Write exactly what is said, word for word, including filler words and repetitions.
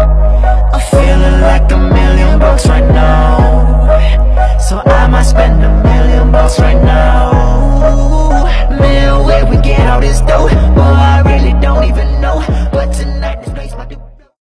I'm feeling like a million bucks right now.